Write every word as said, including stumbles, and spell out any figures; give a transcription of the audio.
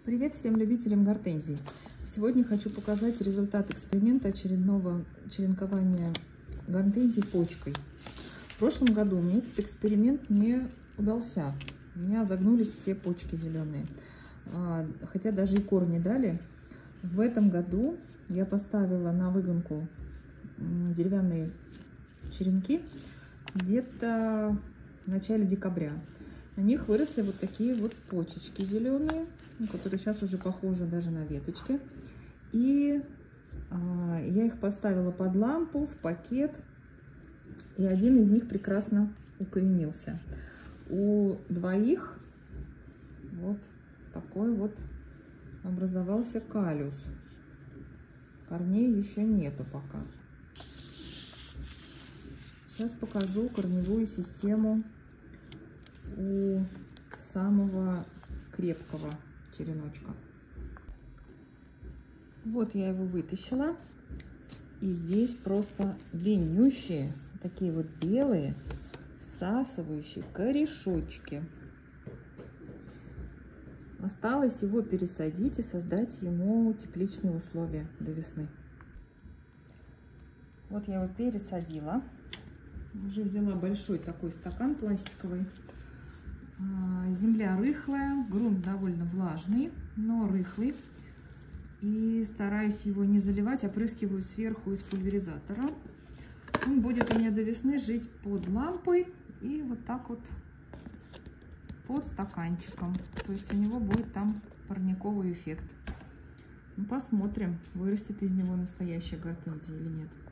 Привет всем любителям гортензий! Сегодня хочу показать результат эксперимента очередного черенкования гортензий почкой. В прошлом году мне этот эксперимент не удался. У меня загнулись все почки зеленые, хотя даже и корни дали. В этом году я поставила на выгонку деревянные черенки где-то в начале декабря. На них выросли вот такие вот почечки зеленые, которые сейчас уже похожи даже на веточки. И а, я их поставила под лампу, в пакет, и один из них прекрасно укоренился. У двоих вот такой вот образовался каллюс. Корней еще нету пока. Сейчас покажу корневую систему у самого крепкого череночка. Вот я его вытащила, и здесь просто длиннющие, такие вот белые, всасывающие корешочки. Осталось его пересадить и создать ему тепличные условия до весны. Вот я его пересадила. Уже взяла большой такой стакан пластиковый. Земля рыхлая, грунт довольно влажный, но рыхлый. И стараюсь его не заливать, опрыскиваю сверху из пульверизатора. Он будет у меня до весны жить под лампой и вот так вот под стаканчиком. То есть у него будет там парниковый эффект. Ну, посмотрим, вырастет из него настоящая гортензия или нет.